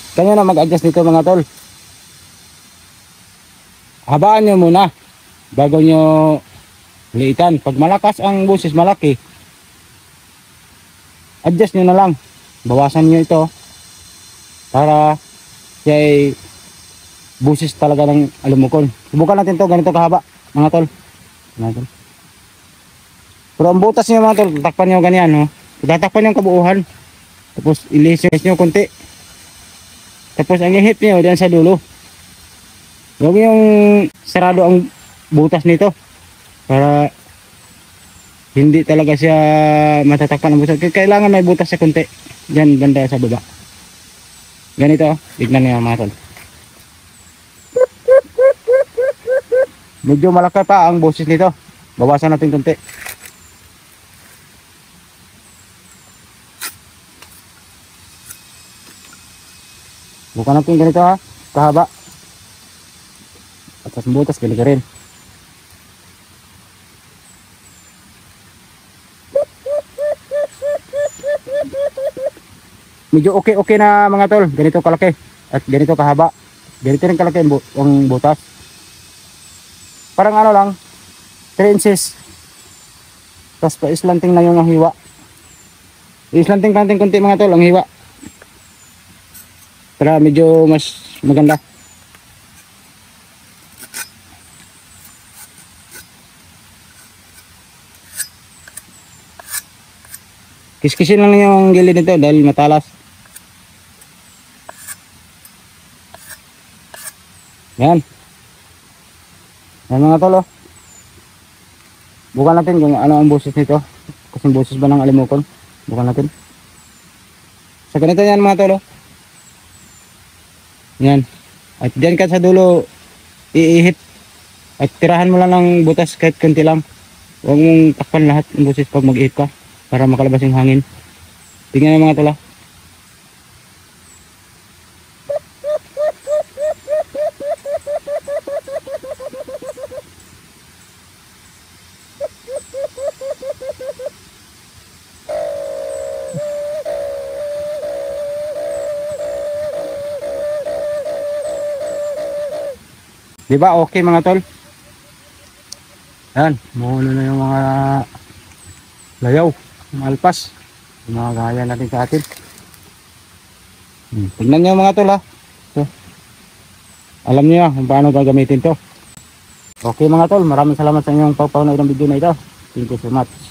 Kanya na mag-adjust nito mga tol. Habaan nyo muna bago nyo liitan. Pag malakas ang busis, malaki, adjust nyo na lang. Bawasan nyo ito para siya ay busis talaga ng alumukon. Subukan natin to ganito kahaba mga tol. Pero ang butas nyo mga tol, takpan nyo ganyan, no? Tatakpan yung kabuuhan. Tapos ilisis nyo konti. Tapos ang ihip nyo diyan sa dulo. Huwag yung sarado ang butas nito para hindi talaga siya matatakpan ang butas. Kailangan may butas sa konti diyan banda sa baba. Ganito, tignan niyo mga tol. Medyo malaki pa ang busis nito. Bawasan natin konti. Bukan natin ganito ha, kahaba. Atas butas ganito rin. Medyo okay na mga tol, ganito kalaki at ganito kahaba. Ganito rin kalaki ang butas. Parang ano lang, 3 inches. Tapos pa-islanting lang yung hiwa. Islanting-kanting konti mga tol ang hiwa. Para medyo mas maganda. Kiskisin lang yung gilid nito dahil matalas. Yan. Yan mga tol, oh. Bukan natin kung ano ang busis nito. Kasi busis ba ng alimukon. Bukan natin. Sa ganito yan mga tol, oh. Yan. At dyan ka sa dulo iihip. At tirahan mo lang ng butas kahit konti lang. Huwag mong takpan lahat ng busis pag mag-ihip ka para makalabas yung hangin. Tingnan yung mga tol, ah. Diba okay mga tol? Yan, muna na yung mga layaw, mga alpas, yung mga gaya natin sa atin. Tignan nyo mga tol ha. So, alam nyo kung paano gagamitin to. Okay mga tol, maraming salamat sa inyong pagpapanood ng video na ito. Thank you so much.